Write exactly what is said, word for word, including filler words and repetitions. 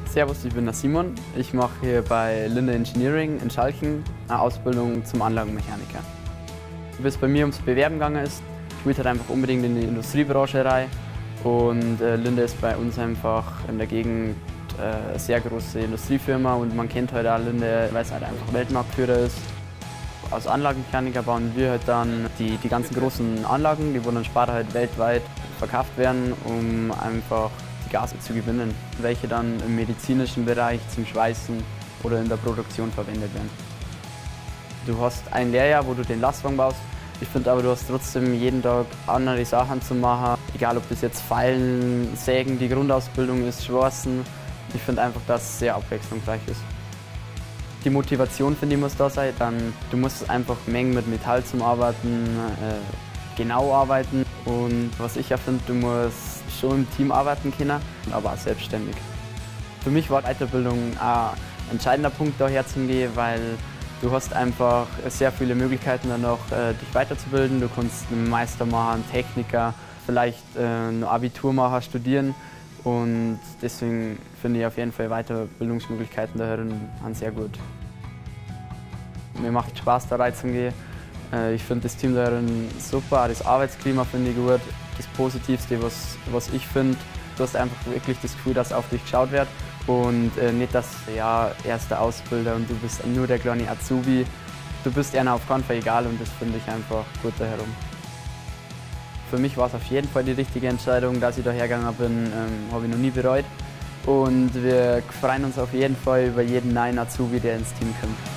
Servus, ich bin der Simon. Ich mache hier bei Linde Engineering in Schalken eine Ausbildung zum Anlagenmechaniker. Wie es bei mir ums Bewerben gegangen ist, ich wollte halt einfach unbedingt in die Industriebranche rein. Und äh, Linde ist bei uns einfach in der Gegend äh, eine sehr große Industriefirma und man kennt halt auch Linde, weil es halt einfach Weltmarktführer ist. Als Anlagenmechaniker bauen wir halt dann die, die ganzen großen Anlagen, die wo dann später halt weltweit verkauft werden, um einfach die Gase zu gewinnen, welche dann im medizinischen Bereich zum Schweißen oder in der Produktion verwendet werden. Du hast ein Lehrjahr, wo du den Lastwagen baust. Ich finde aber, du hast trotzdem jeden Tag andere Sachen zu machen. Egal, ob das jetzt Feilen, Sägen, die Grundausbildung ist, Schwarzen. Ich finde einfach, dass es sehr abwechslungsreich ist. Die Motivation, finde ich, muss da sein. Dann, du musst einfach Mengen mit Metall zum Arbeiten, äh, genau arbeiten. Und was ich ja finde, du musst schon im Team arbeiten können, aber auch selbstständig. Für mich war Weiterbildung auch ein entscheidender Punkt, daher zu gehen, weil du hast einfach sehr viele Möglichkeiten, dann noch äh, dich weiterzubilden. Du kannst einen Meister machen, einen Techniker, vielleicht äh, ein Abitur machen, studieren. Und deswegen finde ich auf jeden Fall Weiterbildungsmöglichkeiten daherin sehr gut. Mir macht Spaß, da reinzugehen. Äh, ich finde das Team daherin super, das Arbeitsklima finde ich gut. Das Positivste, was, was ich finde, du hast einfach wirklich das Gefühl, dass auf dich geschaut wird. Und äh, nicht, dass ja, erster Ausbilder und du bist nur der kleine Azubi. Du bist einer auf keinen Fall egal und das finde ich einfach gut da herum. Für mich war es auf jeden Fall die richtige Entscheidung, dass ich da hergegangen bin, ähm, habe ich noch nie bereut. Und wir freuen uns auf jeden Fall über jeden neuen Azubi, der ins Team kommt.